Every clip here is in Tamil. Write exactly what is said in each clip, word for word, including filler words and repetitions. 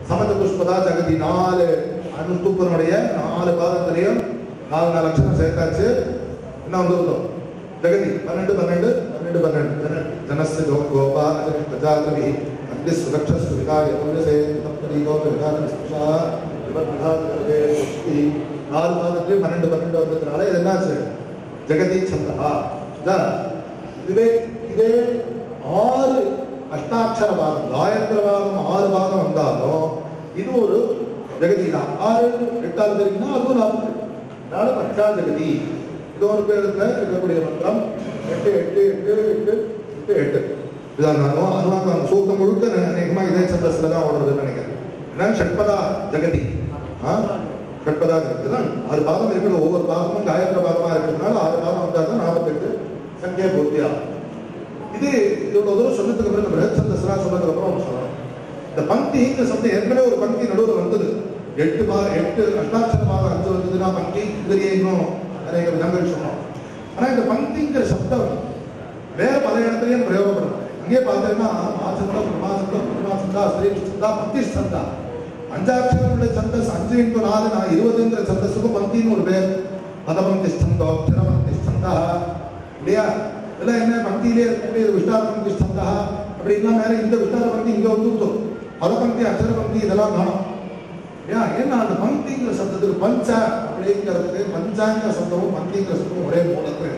சமச்சதுஷ்பதா ஜகதி நாலு அனுஷ்டூப்பனுடைய நாலு பாதத்திலையும் நாலு நாலு அக்ஷரம் சேர்த்தாச்சு. என்ன வந்துருந்தோம் ஜெகதி பன்னெண்டு பன்னெண்டு பன்னெண்டு பன்னெண்டு ஜனஸ்ய கோபா பிரஜாகவி அந்தி சுரக்ஷஸ்து விகாய புண்ணியசே தப்தீகோ விகார ஸ்பஷா விபத்விகாரே புஷ்டி நாலு பாதத்திலையும் பன்னெண்டு பன்னெண்டு வந்ததுனால இது என்னாச்சு ஜெகதி சந்தா. இதுவே இதே ஆறு அஷ்டாட்சர பாகம் காயத்ர பாகம் ஆறு பாகம் வந்தாலும் இது ஒரு ஜெகதி தான். ஆறு எட்டாவது தெரியும்னா அதுவும் நாற்பது. அதனால பச்சா ஜெகதி இது ஒரு பேருக்கு இருக்கக்கூடிய மந்திரம் எட்டு எட்டு எட்டு எட்டு எட்டு எட்டு இதான் அனுவாக்கம் சூத்தம் முழுக்க அநேகமாக இதே சந்தஸ்ல தான் ஓடுறதுன்னு நினைக்கிறேன். ஏன்னா ஷட்பதா ஜெகதி ஷட்பதா ஜெகதி தான் ஆறு பாகம் இருக்கிறது. ஒவ்வொரு பாகமும் காயத்ர பாகமா இருக்கிறதுனால ஆறு பாகம் வந்தால் தான் நாற்பத்தெட்டு சங்கியா பூர்த்தியா. இது இதோட தூரம் சொன்னதுக்கு அப்புறம் இந்த சந்தஸ்ரா சொன்னதுக்கு அப்புறம் சொல்லணும். இந்த பங்கி இந்த சப்தம் ஏற்கனவே ஒரு பங்கி நடுவில் வந்தது. எட்டு பா எட்டு அஷ்டாட்சர பாகம் அஞ்சு வந்ததுன்னா பங்கி இதுலயே இன்னும் அநேக விதங்கள் சொன்னோம். ஆனா இந்த பங்கிங்கிற சப்தம் வேற பல இடத்துலயும் பிரயோகப்படும். அங்கேயே பார்த்தீங்கன்னா மாசந்தா பிரமாசந்தா பிரமாசந்தா ஸ்ரீகிருஷ்ணந்தா பக்தி சந்தா அஞ்சாட்சரம் உள்ள சந்தஸ் அஞ்சு இன்ட்டு நாலு நான் இருபதுங்கிற சந்தஸுக்கும் பங்கின்னு ஒரு பேர். பதபந்தி ஸ்தந்தோ அக்ஷரபந்தி ஸ்தந்தா இல்லையா? இதெல்லாம் என்ன பக்தியிலே இருக்கக்கூடிய விஷ்டாரபந்தி ஸ்தந்தா அப்படின்னா மேல இந்த விஷ்டாரபந்தி இங்க வந்துட்டோம். பதபந்தி அக்ஷரபந்தி இதெல்லாம் காணும். ஏன்னா அந்த பங்கிங்கிற சப்தத்துக்கு பஞ்ச அப்படிங்கிறதுக்கு பஞ்சாங்கிற சப்தமும் பங்கிங்கிற சப்தமும் ஒரே மூலத்துல.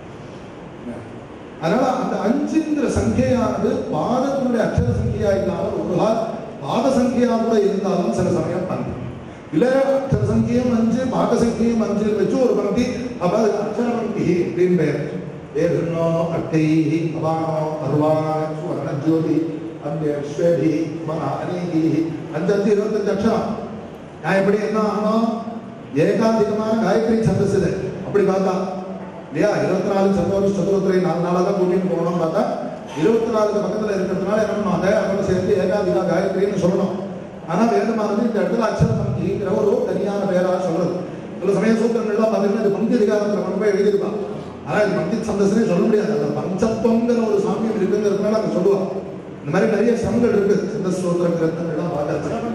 அதனால அந்த அஞ்சுங்கிற சங்கையானது பாதத்தினுடைய அக்ஷர சங்கையா இல்லாமல் ஒரு கால் பாத சங்கையா கூட இருந்தாலும் சில சமயம் பந்தி இல்ல அக்ஷர சங்கியம் அஞ்சு பாத சங்கியம் அஞ்சு வச்சு ஒரு பந்தி அப்ப அதுக்கு அக்ஷர பந்தி அப்படின்னு பேர். ஏர்னோ அட்டை அவானோ அருவான் சுவர்ண ஜோதி அந்தி அநீகி அஞ்சு இருபத்தஞ்சு அக்ஷரம். நான் எப்படி என்ன ஆகணும் ஏகாதிகமான காயத்ரி சந்தஸ் இது அப்படி பார்த்தா இல்லையா? இருபத்தி நாலு சந்தோஷ் சதுரத்துறை நாலு நாளாக தான் கூட்டின்னு போகணும்னு பார்த்தா இருபத்தி நாலுக்கு பக்கத்தில் இருக்கிறதுனால என்ன பண்ணணும் அதை அவனோட சேர்த்து ஏகாதிகா காயத்ரின்னு சொல்லணும். ஆனால் வேதமானது இந்த இடத்துல அக்ஷர பங்கிங்கிற ஒரு தனியான பேராக சொல்றது. சில சமய சூத்திரங்கள்லாம் பார்த்தீங்கன்னா இது பங்கி அதிகாரத்தில் கொண்டு போய் எழுதியிருப்பான். ஆனால் இது பங்கி சந்தஸ்னே சொல்ல முடியாது. அந்த பஞ்சத்துவங்கிற ஒரு சாமியம் இருக்குங்கிறதுனால அங்கே சொல்லுவான். இந்த மாதிரி நிறைய சமங்கள் இருக்கு சந்தஸ் சூத்திர கிரந்தங்கள்லாம் பார்க்கறது.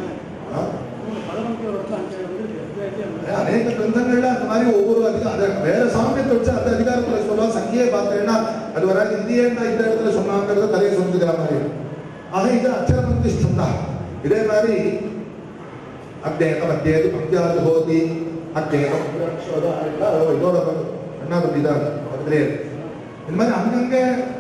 அநேக கிரந்தங்கள்ல அந்த மாதிரி ஒவ்வொரு அதிகாரம் வேற சாமியத்தை வச்சு அந்த அதிகாரத்துல சொல்லுவா. சங்கியை பார்த்தேன்னா அது வர இந்தியன்னா இந்த இடத்துல சொன்னாங்கிறத தலையை சொல்லிக்கிற மாதிரி. ஆக இது அக்ஷரபந்தி ஸ்தந்தா. இதே மாதிரி அக்னேகம் அத்தியது பக்தியாது போதி அக்னேகம் இதோட என்ன பத்தி தான் பக்கத்திலே இந்த மாதிரி அங்கங்க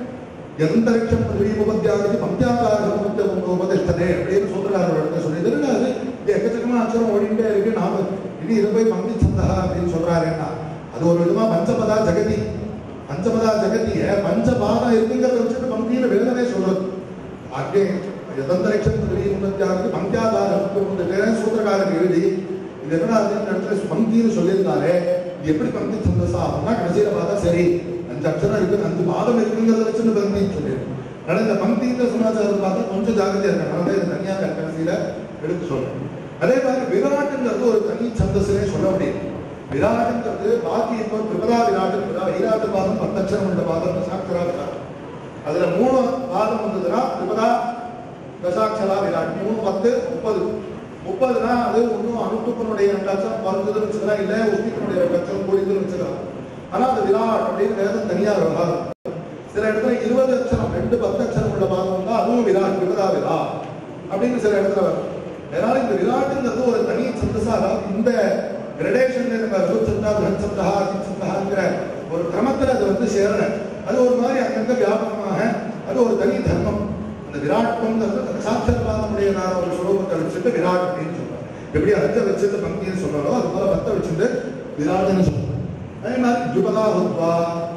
எந்தரிக்ஷம் உபத்தியாவது பக்தியாதாரம் உபதிஷ்டதே அப்படின்னு சொல்றாரு. சொல்லிட்டு அது எக்கச்சக்கமா அக்ஷரம் ஓடிட்டே இருக்கு. நாம இது இதை போய் பங்கி சந்தா அப்படின்னு சொல்றாருன்னா அது ஒரு விதமா பஞ்சபதா ஜெகதி பஞ்சபதா ஜெகதிய பஞ்சபாதம் இருக்குங்கிறத வச்சுட்டு பங்கியில வேதனை சொல்றது. அங்கே எதந்தரிக்ஷம் உபத்தியாவது பக்தியாதாரம் சூத்திரக்காரன் எழுதி இது என்ன இடத்துல பங்கின்னு சொல்லியிருந்தாலே இது எப்படி பங்கி சந்தசா அப்படின்னா கடைசியில பார்த்தா சரி அஞ்சு அக்ஷரம் இருக்கு அஞ்சு பாதம் இருக்குங்கிறத வச்சுட்டு பங்கின்னு சொல்லிடுறேன். அதனால இந்த பங்கிங்கிற சமாச்சாரம் பார்த்தா கொஞ்சம் ஜாகிரதையா இருக்காங்க. அதனால இது தனியாக கடைசியில எடுத்து சொல்றேன். அதே மாதிரி விராட்டுங்கிறது ஒரு தனி சந்தஸ்னே சொல்ல முடியும். விராட்டுங்கிறது பாக்கி இப்போ திரிபதா விராட்டு விராட்டு பாதம் பத்தட்சரம் உள்ள பாதம் தசாட்சரா விராட்டு. அதுல மூணு பாதம் வந்ததுன்னா திரிபதா தசாட்சரா விராட்டு மூணு பத்து முப்பது முப்பதுனா அது ஒன்றும் அனுப்புனுடைய ரெண்டாட்சம் பறந்ததுன்னு வச்சுக்கலாம் இல்லை உஷ்டிக்கனுடைய ரெண்டாட்சம் கூடியதுன்னு வச்சுக்கலாம். ஆனா அது விராட் அப்படின்னு வேதம் தனியா விவகாரம். சில இடத்துல இருபது அக்ஷரம் ரெண்டு பத்து அக்ஷரம் உள்ள பாதம் தான் அதுவும் விராட் திரிபதா விராட் அப்படின்னு சில இடத்துல வரும். அதனால இந்த விராட்டுங்கிறது ஒரு தனி சந்தஸா இந்த கிரடேஷன் சந்தா சந்தா சந்தாங்கிற ஒரு கிரமத்துல அது வந்து சேரல. அது ஒரு மாதிரி அங்கங்க வியாபகமாக அது ஒரு தனி தர்மம். அந்த விராட்ங்கிறது சாட்சத்வாதமுடைய நான் ஒரு சுரூபத்தை வச்சுட்டு விராட் அப்படின்னு சொல்றேன். எப்படி அஞ்ச வச்சுட்டு பங்கின்னு சொல்றோம் அது போல பத்தை வச்சுட்டு விராட்னு சொல்றேன். அதே மாதிரி ஜுபதா ஹுத்வா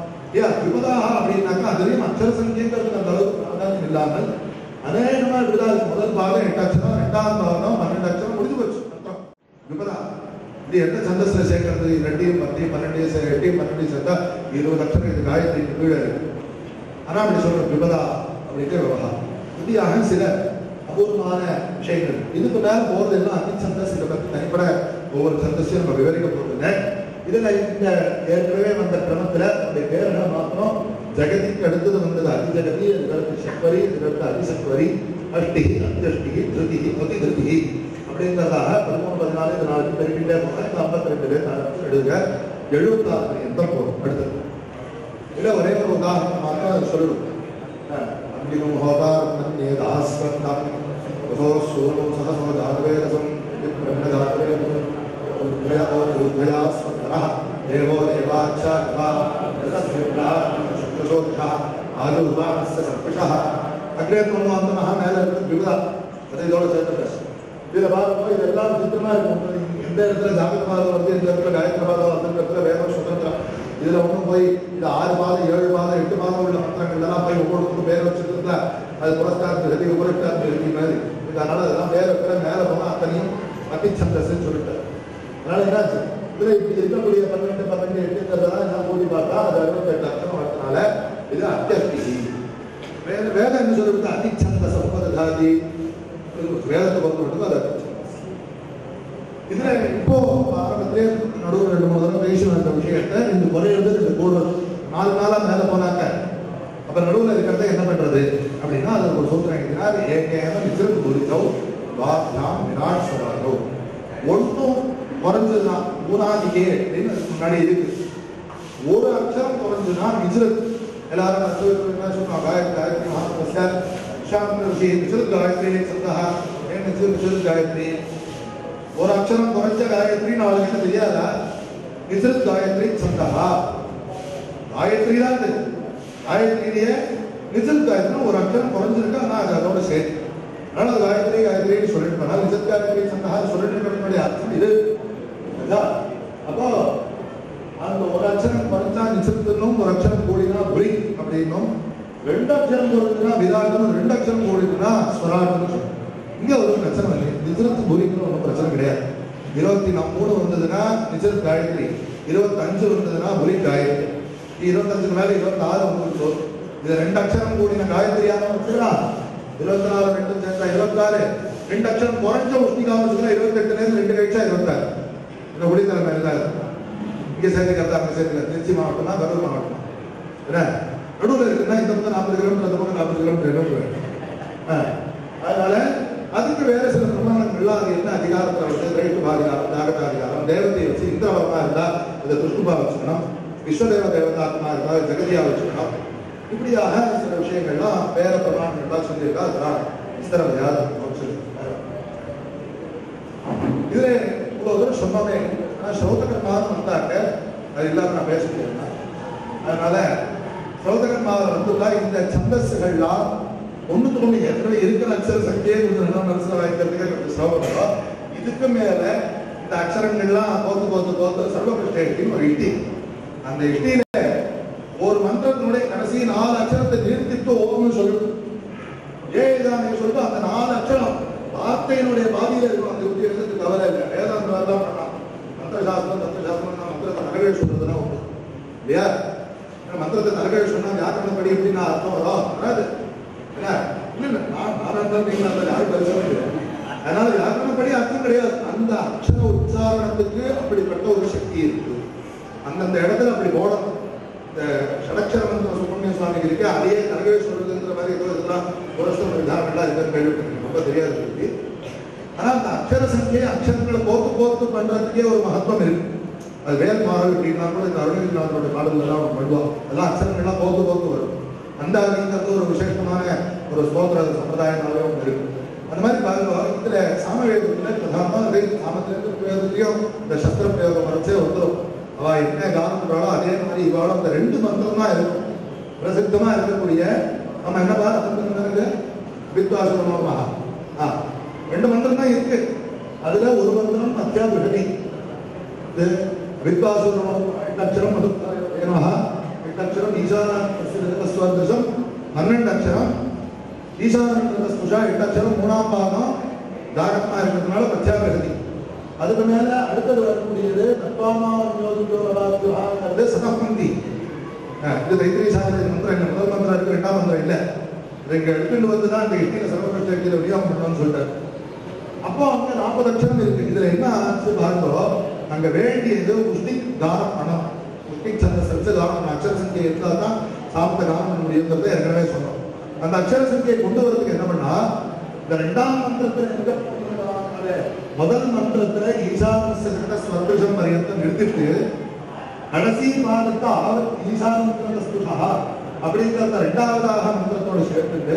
ஏ ஜுபதாக அப்படின்னாக்கா அதுலயும் அக்ஷர சங்கியங்கிறது அந்த அளவுக்கு பிராதானியம் இல்லாமல் அநேகமா இப்படிதான் முதல் பாகம் எட்டு அக்ஷரம் ரெண்டாம் பாகம் பன்னெண்டு அக்ஷரம் முடிஞ்சு போச்சு அர்த்தம். விபதா இது எந்த சந்தஸ்ல சேர்க்கறது ரெண்டையும் பத்தையும் பன்னெண்டையும் எட்டையும் பன்னெண்டையும் சேர்த்தா இருபது அக்ஷரம் இது காயத்ரி கீழே இருக்கு. ஆனா அப்படி சொல்ற விபதா அப்படிங்கிற விவகாரம் இப்படியாக சில அபூர்வமான விஷயங்கள். இதுக்கு மேல போறது எல்லாம் அதி சந்தஸ் இதை பத்தி தனிப்பட ஒவ்வொரு சந்தஸையும் நம்ம விவரிக்க போட்டுங்க. இதுல இந்த ஏற்கனவே வந்த கிரமத்துல நம்முடைய பேர்களை மாத்திரம் ஜெகதிக்கு அடுத்தது வந்தது அதிஜகதி, இதுக்கு அடுத்து சக்வரி, இதுக்கு அடுத்து அதிசக்வரி, அஷ்டி அத்தியஷ்டி திருதி பதி திருதி அப்படிங்கிறதாக பதிமூணு பதினாலு இந்த நாளைக்கு பெருக்கிட்டே போனால் இந்த ஐம்பத்தி ரெண்டு பேர் எழுதுக எழுபத்தாறு எண்பது போகும் அடுத்தது. இல்லை ஒரே ஒரு உதாரணம் மாத்திரம் அதை சொல்லிடும். அங்கிலும் ஹோதாரம் ஏதாஸ்வந்தம் சோ சூரம் சகசோ ஜாதவேதசம் தேவோ தேவாச்சா அக்ரேத்மன்வாந்தமாக மேலே இருக்கிறது விபதா அதை இதோட சேர்த்து இதில் பார்க்கும்போது இதெல்லாம் சித்திரமாக இருக்கும். எந்த இடத்துல ஜாகிரபாதம் வந்து இந்த இடத்துல காயத்ரபாதம் வந்து இடத்துல வேதம் சுதந்திரம் இதில் ஒன்றும் போய் இது ஆறு பாதம் ஏழு பாதம் எட்டு பாதம் உள்ள மந்திரங்கள்லாம் போய் ஒவ்வொருத்தரும் பேர் வச்சுருந்தா அது புரஸ்காரத்து எழுதி உபரிஷ்டாரத்து எழுதி மாதிரி அதனால அதெல்லாம் வேற இருக்கிற மேலே போனால் அத்தனையும் அத்திச்சந்தஸ்ன்னு சொல்லிட்டு அதனால என்னாச்சு இதில் இப்படி இருக்கக்கூடிய பன்னெண்டு பன்னெண்டு எட்டுங்கிறதெல்லாம் என்ன கூட்டி பார்த்தா அது அறுபத்தெட்டு அர்த்தம் வரதுனால இது அத்தியஷ்டி. வேத வேதம் என்ன சொல்லிவிட்டு அதிச்சந்த சம்பதாதி வேதத்தை பொறுத்தவரைக்கும் அது அத்திச்சந்தம். இதுல இப்போ ஆரம்பத்திலே நடுவில் ரெண்டு மூணு தடவை பேசணும் அந்த விஷயத்தை இந்த குறையிறது ரெண்டு கூடுறது நாலு நாளா மேல போனாக்க அப்ப நடுவில் இருக்கிறத என்ன பண்றது அப்படின்னா அது ஒரு சூத்திரம் எழுதினார். ஏகேன நிஜம் குறித்தோ வாத்யாம் விராட் சொல்லாதோ ஒன்றும் குறைஞ்சதுன்னா ஊனாதிகே அப்படின்னு முன்னாடி இருக்கு. ஒரு அக்ஷரம் குறைஞ்சுன்னா நிஜம் எல்லாரும் என்ன சொன்னாங்க காயத்ரி மகாத்மஸ்யார் ஷாந்தி நிஜம் காயத்ரி சந்தா ஏன் நிஜம் நிஜம் காயத்ரி ஒரு அக்ஷரம் குறைஞ்ச காயத்ரி நாளைக்கு என்ன தெரியாதா நிஜத் காயத்ரி சந்தா காயத்ரி தான் இது காயத்ரியிலேயே நிஜத் காயத்ரி ஒரு அக்ஷரம் குறைஞ்சிருக்கு ஆனால் அது அதோட சேர்த்து அதனால காயத்ரி காயத்ரின்னு சொல்லிட்டு போனால் நிஜத் காயத்ரி சந்தா சொல்லிட்டு அர்த்தம் இது. அப்போ அந்த ஒரு அக்ஷரம் குறைஞ்சா நிஜத்துன்னும் ஒரு அக்ஷரம் கூடினா புரி அப்படின்னும் ரெண்டு அக்ஷரம் கூடினா விராட்டும் ரெண்டு அக்ஷரம் கூடினா ஸ்வராட்டும் சொல்லுவோம். இங்க ஒரு பிரச்சனை இல்லை. நிஜத்து புரிக்கணும் ஒன்றும் பிரச்சனை கிடையாது. இருபத்தி மூணு வந்ததுன்னா நிஜத் காயத்ரி இருபத்தி அஞ்சு வந்ததுன்னா புரி காயத்ரி இருபத்தஞ்சுக்கு மேல இருபத்தி ஆறு வந்து இது ரெண்டு அக்ஷரம் கூடின காயத்ரியாக வச்சுக்கலாம். இருபத்தி நாலு ரெண்டு சேர்ந்தா இருபத்தி ஆறு ரெண்டு அக்ஷரம் குறைஞ்ச உஷ்ணிகாம வச்சுக்கலாம். இருபத்தி எட்டு நேரம் ரெண்டு கழிச்சா இருபத்தாறு இந்த ஒளித்தலை மேல இங்க சேர்த்துக்கிறதா அங்க சேர்த்துக்க திருச்சி மாவட்டம்னா கரூர் மாவட்டம் என்ன நடுவில் இருக்குன்னா இந்த பக்கம் நாற்பது கிலோமீட்டர் அந்த பக்கம் நாற்பது கிலோமீட்டர் இடம். அதனால அதுக்கு வேற சில பிரமாணங்கள்லாம் அது என்ன அதிகாரத்தில் வந்து ரைட்டு பாதிகாரம் தாகதாதிகாரம் தேவதையை வச்சு இந்திரவரமா இருந்தா அதை துஷ்டுபா வச்சுக்கணும். விஸ்வதேவ தேவதாத்மா இருந்தா ஜெகதியா வச்சுக்கணும். இப்படியாக சில விஷயங்கள்லாம் வேற பிரமாணங்கள்லாம் சொல்லியிருக்கா. அதுதான் விஸ்தரவையா இதுல இவ்வளவு தூரம் சொன்னோமே. ஆனால் ஸ்ரோதகர்மாவும் வந்தாக்க அது இல்லாம நான் பேச முடியாது. அதனால ஸ்ரோதகர்மாவை வந்துட்டா இந்த சந்தஸ்கள்லாம் ஒண்ணுக்கு ஒண்ணு ஏற்கனவே இருக்கிற அக்ஷர சக்தியே மனசுல வாய்க்கிறதுக்கு கொஞ்சம் சிரமம். இதுக்கு மேல இந்த அக்ஷரங்கள்லாம் கோத்து கோத்து கோத்து சர்வகிருஷ்ண ஒரு இட்டி அந்த இட்டியில ஒரு மந்திரத்தினுடைய கடைசி நாலு அக்ஷரத்தை நிறுத்திட்டு ஓம்னு சொல்லிட்டு ஏதானே சொல்லிட்டு அந்த நாலு அக்ஷரம் வார்த்தையினுடைய பாதியில இருக்கும். அந்த இட்டி எழுதுக்கு கவலை இல்லை. வேதாந்த தான் பண்ணலாம். மந்திரசாஸ்திரம் தத்துவசாஸ்திரம் மந்திரத்தை நகவே சொல்றதுன்னா ஒண்ணு இல்லையா. மந்திரத்தை நகவே சொன்னா வியாக்கரணப்படி எப்படின்னா அர்த்தம் வரும் வராது. அதனால வியாக்கரணப்படி அர்த்தம் கிடையாது. அந்த அக்ஷர உச்சாரணத்துக்கு அப்படிப்பட்ட ஒரு சக்தி இருக்கு. அந்தந்த இடத்துல அப்படி போடணும். இந்த ஷடக்ஷர மந்திர சுப்பிரமணிய சுவாமிக்கு இருக்கு. அதையே நரகவே சொல்றதுங்கிற மாதிரி ஏதோ இதெல்லாம் புரஸ்தம் விதானங்கள்லாம் இதுன்னு கேள்விப்பட்டிருக்கு. ரொம்ப தெரியாது இருக்கு. ஆனா அந்த அக்ஷர சங்கியை அக்ஷரங்களை போத்து போத்து பண்றதுக்கே ஒரு மகத்துவம் இருக்கு. அது வேல் மாறல் அப்படின்னா கூட இந்த அருணகிரிநாதனோட பாடல்கள் எல்லாம் பண்ணுவோம். அதெல்லாம் அக்ஷரங்கள்லாம் போத்து போத்து வரும். அந்த அப்படிங்கிறது ஒரு விசேஷமான ஒரு ஸ்தோத்திர சம்பிரதாயமாகவே ஒன்று இருக்கு. அந்த மாதிரி பாருங்க இதுல சாமவேதத்துல பிரதானமா சாமத்திலையும் இந்த சஸ்திர பிரயோகம் வரைச்சே வந்துடும். அவ என்ன கானம் பண்றாளோ அதே மாதிரி இவாளும் அந்த ரெண்டு மந்திரம் தான் இருக்கும். பிரசித்தமா இருக்கக்கூடிய நம்ம என்ன பாருங்க வித்வாசனமாக ஆஹ் ரெண்டு மந்திரம் தான் இருக்கு. அதுல ஒரு மந்திரம் அத்தியாபிஷதி வித்வாசனம் எட்டக்ஷரம் மதுமஹா எட்டக்ஷரம் ஈசானஸ்வர்தசம் பன்னெண்டு அக்ஷரம் ஈசானஸ்புஷா எட்டக்ஷரம் மூணாம் பாகம் தாரகமா இருக்கிறதுனால பிரத்யாபிஷதி. அதுக்கு மேல அடுத்தது வரக்கூடியது தத்வாமாவது சதபந்தி. இது தைத்திரி சாஸ்திர மந்திரம் இல்லை. முதல் மந்திரம் இருக்கு, ரெண்டாம் மந்திரம் இல்லை. இதை இங்க எடுத்துட்டு வந்துதான் இந்த எட்டியில சர்வகிருஷ்ண விநியோகம் பண்ணணும்னு சொல்லிட்டாரு. அப்போ அங்க நாற்பது அக்ஷரம் இருக்கு. இதுல என்ன ஆச்சு பார்த்தோ அங்க வேண்டியது உஷ்ணிக் தானம் பணம். உஷ்ணிக் சந்த சச்ச தானம் அக்ஷர சங்கியை இருந்தால் தான் சாப்பிட்ட தானம் பண்ண முடியுங்கிறத ஏற்கனவே சொன்னோம். அந்த அக்ஷர சங்கியை கொண்டு வரதுக்கு என்ன பண்ணா இந்த ரெண்டாம் மந்திரத்துல எங்க போனீங்க? முதல் மந்திரத்துல ஈசான ஸ்வர்தம் பரியந்தம் நிறுத்திட்டு கடைசி பாதத்தை ஆவத் ஈசான ஸ்துஷா அப்படிங்கிறத ரெண்டாவதாக மந்திரத்தோடு சேர்த்துட்டு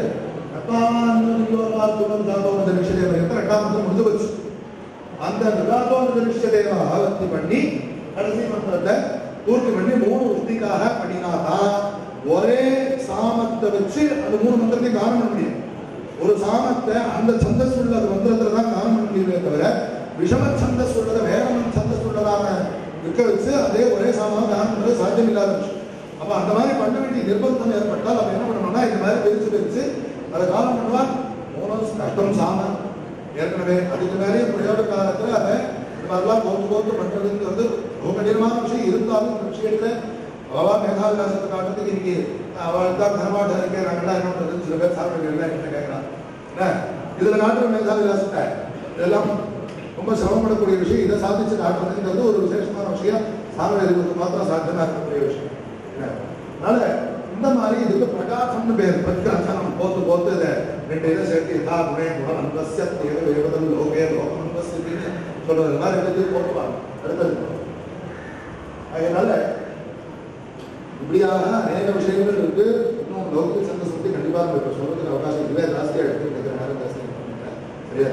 ரெண்டாம் மந்திரம் முடிஞ்சு வச்சு அந்த நிராதோஷதேவ ஆவர்த்தி பண்ணி கடைசி மந்திரத்தை பூர்த்தி பண்ணி மூணு உத்திக்காக பண்ணினாதான் ஒரே சாமத்தை வச்சு அந்த மூணு மந்திரத்தை காரணம் பண்ண முடியும். ஒரு சாமத்தை அந்த சந்தஸ் உள்ள மந்திரத்துல தான் காரணம் பண்ண முடியுமே தவிர விஷம சந்தஸ் உள்ளத வேற சந்தஸ் உள்ளதான இருக்க வச்சு அதே ஒரே சாமான் காரணம் பண்றது சாத்தியம் இல்லாத விஷயம். அப்ப அந்த மாதிரி பண்ண வேண்டிய நிர்பந்தம் ஏற்பட்டால் அவன் என்ன பண்ணணும்னா இந்த மாதிரி பிரிச்சு பிரிச்சு அதை காரணம் பண்ணுவான். மோனஸ் கஷ்டம் சாமான் ஏற்கனவே அதுக்கு மேலே பிரயோக காலத்துல அதை இந்த மாதிரிலாம் கோத்து கோத்து பண்றதுங்கிறது ரொம்ப கடினமான விஷயம். இருந்தாலும் இந்த விஷயத்துல அவா மேகாவிலாசத்தை காட்டுறதுக்கு இன்னைக்கு அவள் தான் தர்மாட்டம் இருக்கேன் நாங்கள்லாம் என்ன பண்றதுன்னு சில பேர் சாப்பிட்டு என்ன கேட்கறான். இதுல காட்டுற மேகாவிலாசத்தை இதெல்லாம் ரொம்ப சிரமப்படக்கூடிய விஷயம். இதை சாதிச்சு காட்டுறதுங்கிறது ஒரு விசேஷமான விஷயம். சாமவேதிகளுக்கு மாத்திரம் சாத்தியமா இருக்கக்கூடிய விஷயம். அதனால இந்த மாதிரி இதுக்கு பிரகாசம்னு பேர். பிரகாசனம் போத்து போத்து இதை ரெண்டு இதை சேர்த்து இதா குணே குணம் அன்பஸ்ய தேவ வேவதம் லோகே லோகம் அன்பஸ்தின்னு சொல்றது மாதிரி எடுத்து போட்டுவாங்க. அடுத்தது அதனால இப்படியாக அநேக விஷயங்கள் இருக்கு. இன்னும் லௌகிக சந்த சுத்தி கண்டிப்பாக இருக்கு. சொல்றதுக்கு அவகாசம் இல்லை. ஜாஸ்தியாக எடுத்துக்கிட்டு நேரம் ஜாஸ்தி சரியா.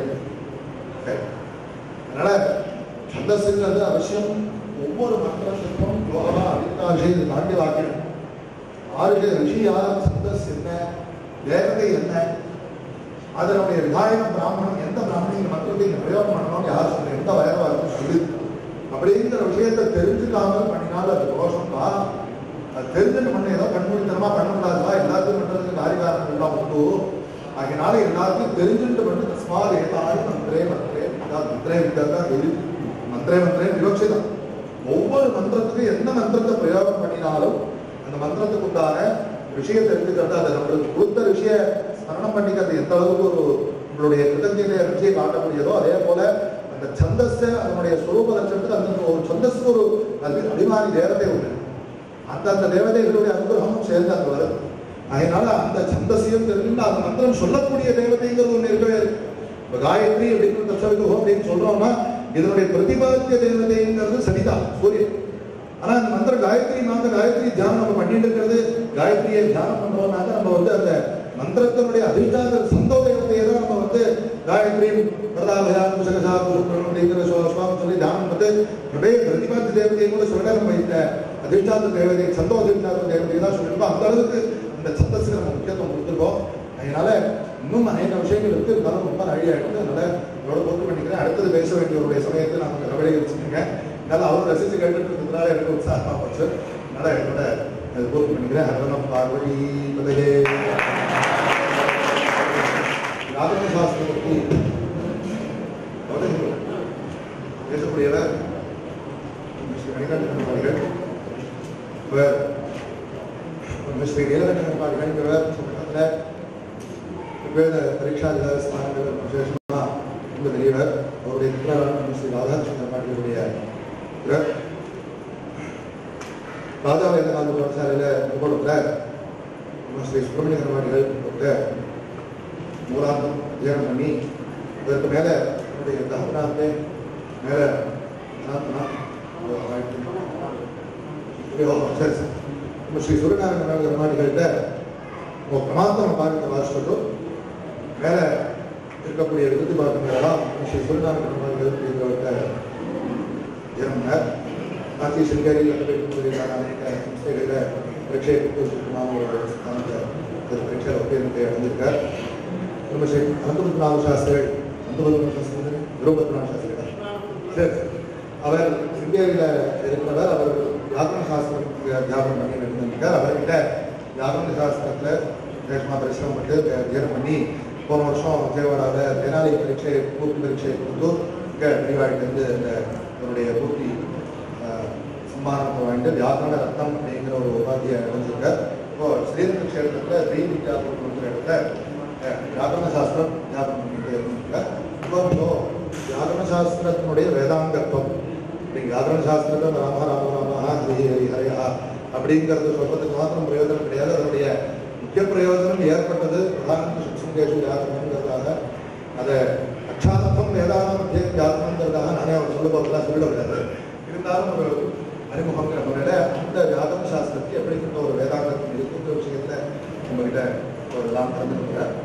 அதனால சந்தஸ்ங்கிறது அவசியம். ஒவ்வொரு மந்திரத்திற்கும் யோகமா அவித்தாஷை தாண்டி வாக்கியம் ஆறு ரிஷி யார் சந்தஸ் என்ன தேவதை என்ன அதனுடைய விதாயகம் பிராமணன் எந்த பிராமணியின் மந்திரத்தை பிரயோகம் பண்ணணும்னு யார் சொல்ல எந்த வயதாகும் சொல்லி அப்படிங்கிற விஷயத்தை தெரிஞ்சுக்காமல் பண்ணினாலும் அது தோஷம் தான். அது தெரிஞ்சுட்டு பண்ண ஏதோ கண்மூடித்தனமா பண்ணக்கூடாதுதான். எல்லாத்தையும் பண்றதுக்கு காரிகாரணம் எல்லாம் உண்டு. அதனால எல்லாத்தையும் தெரிஞ்சுட்டு பண்ணி தஸ்மாத் ஏதாயும் மந்திரே மந்திரே மந்திரே வித்தான் மந்திரே மந்திரே விவக்ஷிதம். ஒவ்வொரு மந்திரத்துக்கும் எந்த மந்திரத்தை பிரயோகம் பண்ணினாலும் அந்த மந்திரத்துக்கு உண்டான விஷயம் தெரிஞ்சுக்கிறது. அதை நம்மளுக்கு கொடுத்த விஷய ஸ்மரணம் பண்ணிக்கிறது எந்த அளவுக்கு ஒரு நம்மளுடைய கிருதஞ்சீன ருச்சியை காட்டக்கூடியதோ அதே போல அந்த சந்தஸ்த அதனுடைய சுரூப லட்சத்துக்கு அந்த ஒரு சந்தஸ்து ஒரு அபிமானி தேவதை உண்டு. அந்தந்த தேவதைகளுடைய அனுகிரகமும் சேர்ந்து அங்க வருது. அதனால அந்த சந்தசியம் தெரிஞ்சுட்டு அந்த மந்திரம் சொல்லக்கூடிய தேவதைங்கிறது ஒண்ணு இருக்கவே இருக்கு. இப்ப காயத்ரி அப்படின்னு தசவிதோ அப்படின்னு சொல்றோம்னா இதனுடைய பிரதிபாத்திய தேவதைங்கிறது சரிதான் சூரியன். ஆனா அந்த மந்திர காயத்ரி நாங்க காயத்ரி தியானம் நம்ம பண்ணிட்டு இருக்கிறது காயத்ரியை தியானம் பண்றோம்னாக்க நம்ம வந்து அந்த மந்திரத்தினுடைய அதிர்ஷ்டாத சந்தோ தேவதையை தான் நம்ம வந்து காயத்ரி பிரதாபயாம் சகசாபுரம் அப்படிங்கிற சுவாமி சொல்லி தியானம் வந்து அப்படியே பிரதிபாத்திய தேவதையை கூட சொல்ல நம்ம இந்த அதிர்ஷ்டாத தேவதை சந்தோ அதிர்ஷ்டாத தேவதையை தான் சொல்லியிருக்கோம். அந்த அளவுக்கு இந்த சந்தஸுக்கு நம்ம முக்கியத்துவம் கொடுத்துருக்கோம். அதனால இன்னும் அநேக விஷயங்கள் இருக்கு. இருந்தாலும் ரொம்ப நிறைய இருக்கு. அதனால இதோட பொறுத்து பண்ணிக்கிறேன். அடுத்தது பேச வேண்டியவருடைய சமயத்தை நாங்கள் கவலை வச்சுக்கோங்க. அதனால அவர் ரசித்து கேட்டுட்டு இருக்கிறதுனால எனக்கு உற்சாகமாக போச்சு. அதனால என்னோட அது பூர்த்தி பண்ணிக்கிறேன். ஹரணம் பார்வதி பதகே ராகவ சாஸ்திரம் பற்றி பேசக்கூடியவர் ஸ்ரீ மணிகண்டன் பாடிகள். இவர் ஸ்ரீ நீலகண்டன் பாடிகள் என்பவர் சமீபத்தில் வேத பரீட்சா ஸ்தானங்கள் விசேஷமா ரொம்ப பெரியவர். அவருடைய புத்திரரான ஸ்ரீ ராதாகிருஷ்ணன் பாடிகளுடைய ராஜா வேதநாத பாடசாலையில ஸ்ரீ சுப்பிரமணிய கர்மாடிகள் மூலாந்தம் அத்தியானம் பண்ணி அதற்கு மேல என்னுடைய தகவனாத்தை மேல ஸ்ரீ சூரியநாராயண கர்மாடிகள்கிட்ட பிரமாந்தம் பார்க்க வாசிட்டு மேல இருக்கக்கூடிய விருது பார்க்கிறதெல்லாம் ஸ்ரீ சூரியநாராயண கர்மாடிகள் ஜனமர் காசி சிங்கரியில் இருக்கக்கூடியதான அநேக சம்ஸ்தைகளில் பரீட்சை கொடுத்துருக்கமான ஸ்தானத்தை பரீட்சையில் ஒப்பேருக்கு அடைஞ்சிருக்கார். நம்ம ஸ்ரீ அனந்தபத்மநாப சாஸ்திரிகள் அனந்தபத்மநாப சாஸ்திரி விருபத்மநாப சாஸ்திரிகள் சரி அவர் சிங்கரியில் இருக்கிறவர். அவர் வியாகரண சாஸ்திரத்துக்கு தியானம் பண்ணி நடந்திருக்கார். அவர்கிட்ட வியாகரண சாஸ்திரத்தில் விசேஷமாக பரிசிரமப்பட்டு தியானம் பண்ணி போன வருஷம் விஜயவாடாவில் தெனாலி பரீட்சை பூர்த்தி பரீட்சையை கொடுத்து இங்கே வெளிவாடிலேருந்து இந்த அவருடைய பூர்த்தி சம்மானத்தை வாங்கிட்டு வியாகரண ரத்னம் அப்படிங்கிற ஒரு உபாதியை அடைஞ்சிருக்கார். இப்போ ஸ்ரீரங்க கஷேத்திரத்தில் தெய்வ வித்யாபுரம்ங்கிற இடத்துல வியாகரண சாஸ்திரம் தியானம் பண்ணிட்டு இருந்திருக்கார். இப்போ இப்போ வியாகரண சாஸ்திரத்தினுடைய வேதாங்கத்துவம் வியாகரண சாஸ்திரத்தை ராம ராம ராம ஹரி ஹரி ஹரியா அப்படிங்கிறது சொல்றதுக்கு மாத்திரம் பிரயோஜனம் கிடையாது. அதனுடைய முக்கிய பிரயோஜனம் ஏற்பட்டது பிரதான சுங்கேஷு வியாகரணங்கிறதாக அதை அக்ஷார்த்தம் வேதாந்த மத்திய ஜாத்தம்ங்கிறதாக நானே அவர் சொல்ல போகிறதெல்லாம் சொல்ல விடாது. இருந்தாலும் ஒரு அறிமுகங்கிற முறையில் அந்த வியாகரண சாஸ்திரத்தை எப்படிப்பட்ட ஒரு வேதாந்தத்தில் இருக்குன்ற விஷயத்தை உங்ககிட்ட ஒரு எல்லாம் நடந்துருக்கிறார்.